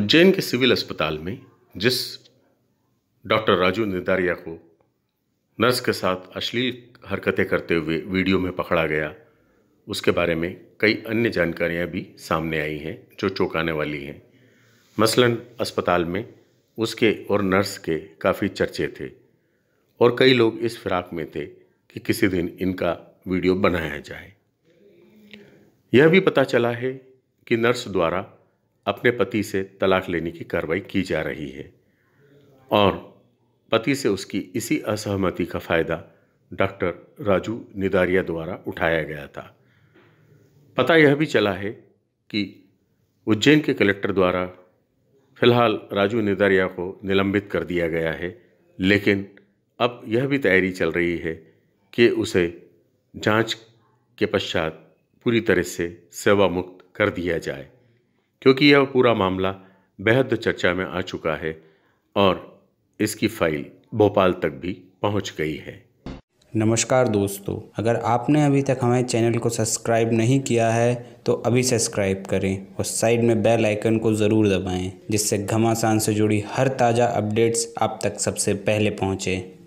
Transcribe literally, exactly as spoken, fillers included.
उज्जैन के सिविल अस्पताल में जिस डॉक्टर राजू निदारिया को नर्स के साथ अश्लील हरकतें करते हुए वीडियो में पकड़ा गया, उसके बारे में कई अन्य जानकारियां भी सामने आई हैं जो चौंकाने वाली हैं। मसलन अस्पताल में उसके और नर्स के काफ़ी चर्चे थे और कई लोग इस फिराक में थे कि किसी दिन इनका वीडियो बनाया जाए। यह भी पता चला है कि नर्स द्वारा अपने पति से तलाक लेने की कार्रवाई की जा रही है और पति से उसकी इसी असहमति का फ़ायदा डॉक्टर राजू निदारिया द्वारा उठाया गया था। पता यह भी चला है कि उज्जैन के कलेक्टर द्वारा फिलहाल राजू निदारिया को निलंबित कर दिया गया है, लेकिन अब यह भी तैयारी चल रही है कि उसे जांच के पश्चात पूरी तरह से सेवा मुक्त कर दिया जाए, क्योंकि यह पूरा मामला बेहद चर्चा में आ चुका है और इसकी फाइल भोपाल तक भी पहुंच गई है। नमस्कार दोस्तों, अगर आपने अभी तक हमारे चैनल को सब्सक्राइब नहीं किया है तो अभी सब्सक्राइब करें और साइड में बेल आइकन को ज़रूर दबाएं, जिससे घमासान से जुड़ी हर ताज़ा अपडेट्स आप तक सबसे पहले पहुंचे।